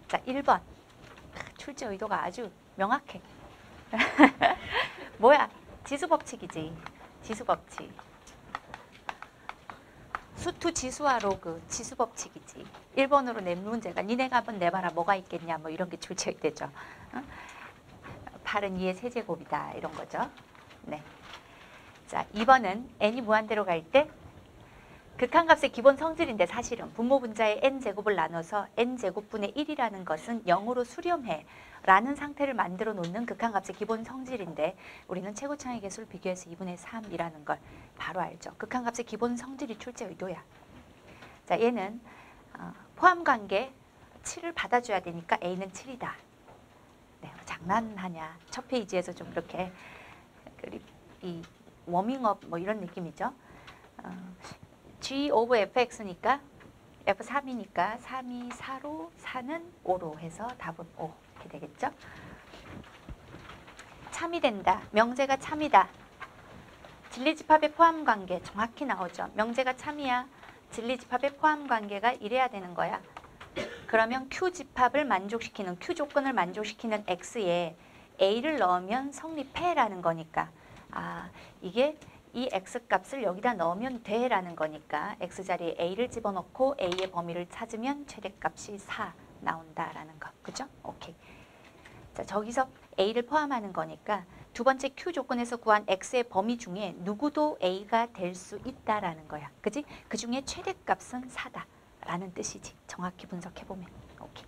자, 1번. 출제 의도가 아주 명확해. 뭐야? 지수법칙이지. 지수법칙. 수투 지수와 로그 지수법칙이지. 1번으로 낸 문제가 니네가 한번 내봐라 뭐가 있겠냐 뭐 이런 게 출제되죠. 8은 2의 세제곱이다 이런 거죠. 네. 자, 2번은 n이 무한대로 갈 때 극한값의 기본 성질인데 사실은 분모 분자의 n제곱을 나눠서 n제곱분의 1이라는 것은 0으로 수렴해 라는 상태를 만들어 놓는 극한값의 기본 성질인데 우리는 최고차의 개수를 비교해서 2분의 3이라는 걸 바로 알죠. 극한값의 기본 성질이 출제 의도야. 자, 얘는 포함관계 7을 받아줘야 되니까 a는 7이다. 네, 장난하냐. 첫 페이지에서 좀 이렇게 이 워밍업 뭐 이런 느낌이죠. G 오브 fx니까 f3이니까 3이 4로 4는 5로 해서 답은 5 이렇게 되겠죠. 참이 된다. 명제가 참이다. 진리집합의 포함관계 정확히 나오죠. 명제가 참이야. 진리집합의 포함관계가 이래야 되는 거야. 그러면 Q집합을 만족시키는 Q조건을 만족시키는 X에 A를 넣으면 성립해라는 거니까 이게 이 X값을 여기다 넣으면 돼라는 거니까 X자리에 A를 집어넣고 A의 범위를 찾으면 최대값이 4 나온다라는 거. 그죠? 오케이. 자, 저기서 A를 포함하는 거니까 두 번째 Q 조건에서 구한 X의 범위 중에 누구도 A가 될 수 있다라는 거야. 그지? 그 중에 최대값은 4다라는 뜻이지. 정확히 분석해보면. 오케이.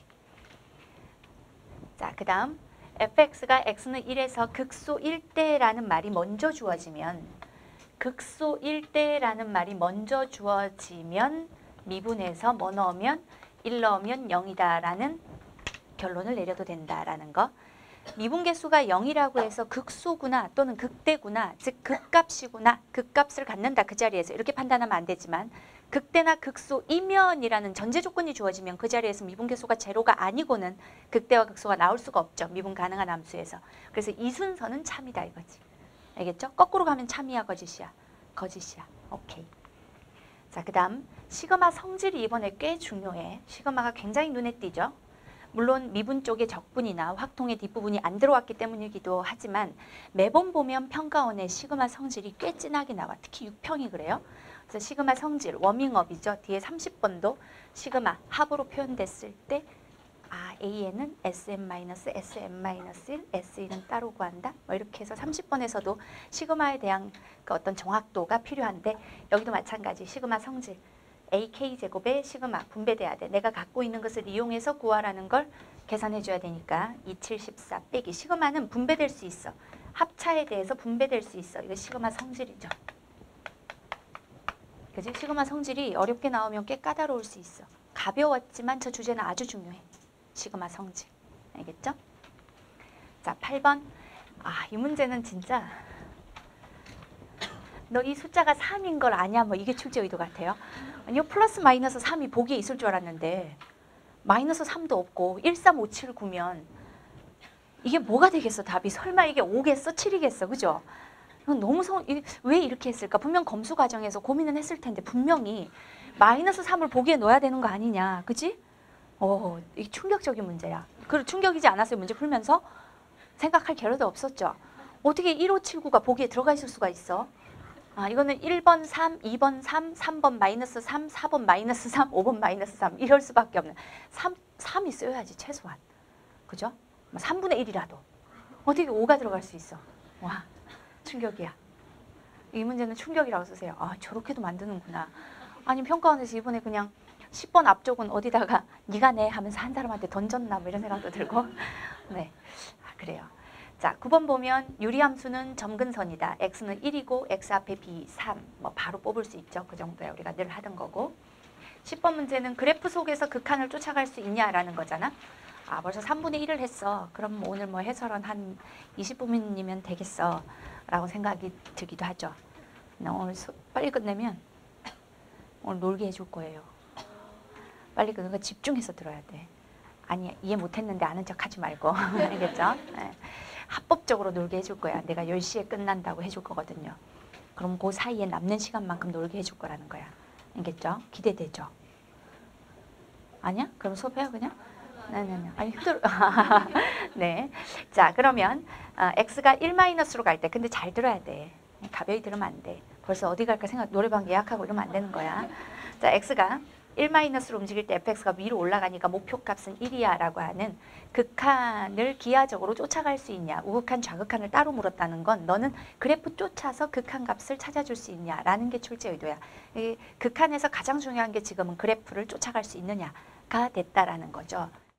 자, 그 다음 fx가 x는 1에서 극소 1대라는 말이 먼저 주어지면 극소 1대라는 말이 먼저 주어지면 미분에서 뭐 넣으면 1 넣으면 0이다라는 결론을 내려도 된다라는 거. 미분계수가 0이라고 해서 극소구나 또는 극대구나 즉 극값이구나 극값을 갖는다 그 자리에서 이렇게 판단하면 안 되지만 극대나 극소이면이라는 전제 조건이 주어지면 그 자리에서 미분계수가 제로가 아니고는 극대와 극소가 나올 수가 없죠. 미분 가능한 함수에서. 그래서 이 순서는 참이다 이거지. 알겠죠? 거꾸로 가면 참이야 거짓이야? 거짓이야. 오케이. 자, 그 다음 시그마 성질이 이번에 꽤 중요해. 시그마가 굉장히 눈에 띄죠. 물론 미분 쪽의 적분이나 확통의 뒷부분이 안 들어왔기 때문이기도 하지만 매번 보면 평가원의 시그마 성질이 꽤 진하게 나와. 특히 6평이 그래요. 그래서 시그마 성질, 워밍업이죠. 뒤에 30번도 시그마 합으로 표현됐을 때 A에는 SM-SM-1, S1은 따로 구한다. 뭐 이렇게 해서 30번에서도 시그마에 대한 그 어떤 정확도가 필요한데 여기도 마찬가지 시그마 성질. AK제곱에 시그마 분배돼야 돼. 내가 갖고 있는 것을 이용해서 구하라는 걸 계산해 줘야 되니까 2714 빼기 시그마는 분배될 수 있어. 합차에 대해서 분배될 수 있어. 이거 시그마 성질이죠. 그지? 시그마 성질이 어렵게 나오면 꽤 까다로울 수 있어. 가벼웠지만 저 주제는 아주 중요해. 시그마 성질. 알겠죠? 자, 8번. 이 문제는 진짜 너 이 숫자가 3인 걸 아냐? 뭐 이게 출제 의도 같아요. 아니요, 플러스 마이너스 3이 보기에 있을 줄 알았는데 마이너스 3도 없고 1, 3, 5, 7, 9면 이게 뭐가 되겠어 답이? 설마 이게 5겠어? 7이겠어? 그죠? 너무 왜 이렇게 했을까? 분명 검수 과정에서 고민은 했을 텐데 분명히 마이너스 3을 보기에 넣어야 되는 거 아니냐. 그지? 이게 충격적인 문제야. 그리고 충격이지 않았어요. 문제 풀면서 생각할 겨를도 없었죠. 어떻게 1579가 보기에 들어가 있을 수가 있어? 이거는 1번 3, 2번 3, 3번 마이너스 3, 4번 마이너스 3, 5번 마이너스 3 이럴 수밖에 없는 3이 쓰여야지 최소한. 그죠? 3분의 1이라도. 어떻게 5가 들어갈 수 있어? 와, 충격이야. 이 문제는 충격이라고 쓰세요. 저렇게도 만드는구나. 아니 평가원에서 이번에 그냥 10번 앞쪽은 어디다가 네가 내 하면서 한 사람한테 던졌나 뭐 이런 생각도 들고. 네, 그래요. 자, 9번 보면 유리함수는 점근선이다. x는 1이고 x 앞에 b 3. 뭐 바로 뽑을 수 있죠. 그 정도야. 우리가 늘 하던 거고. 10번 문제는 그래프 속에서 극한을 쫓아갈 수 있냐라는 거잖아. 벌써 3분의 1을 했어. 그럼 오늘 뭐 해설은 한 20분이면 되겠어. 라고 생각이 들기도 하죠. 오늘 빨리 끝내면 오늘 놀게 해줄 거예요. 빨리 그거 집중해서 들어야 돼. 아니 이해 못했는데 아는 척 하지 말고. 알겠죠? 네. 합법적으로 놀게 해줄 거야. 내가 10시에 끝난다고 해줄 거거든요. 그럼 그 사이에 남는 시간만큼 놀게 해줄 거라는 거야. 알겠죠? 기대되죠? 아니야? 그럼 수업해요 그냥? 네네네. 아니 힘들. 네. 자 그러면 x가 1-로 갈 때, 근데 잘 들어야 돼. 가벼이 들으면 안 돼. 벌써 어디 갈까 생각, 노래방 예약하고 이러면 안 되는 거야. 자 x가 1-로 움직일 때 fx가 위로 올라가니까 목표값은 1이야 라고 하는 극한을 기하적으로 쫓아갈 수 있냐, 우극한 좌극한을 따로 물었다는 건 너는 그래프 쫓아서 극한 값을 찾아줄 수 있냐라는 게 출제 의도야. 이 극한에서 가장 중요한 게 지금은 그래프를 쫓아갈 수 있느냐가 됐다라는 거죠.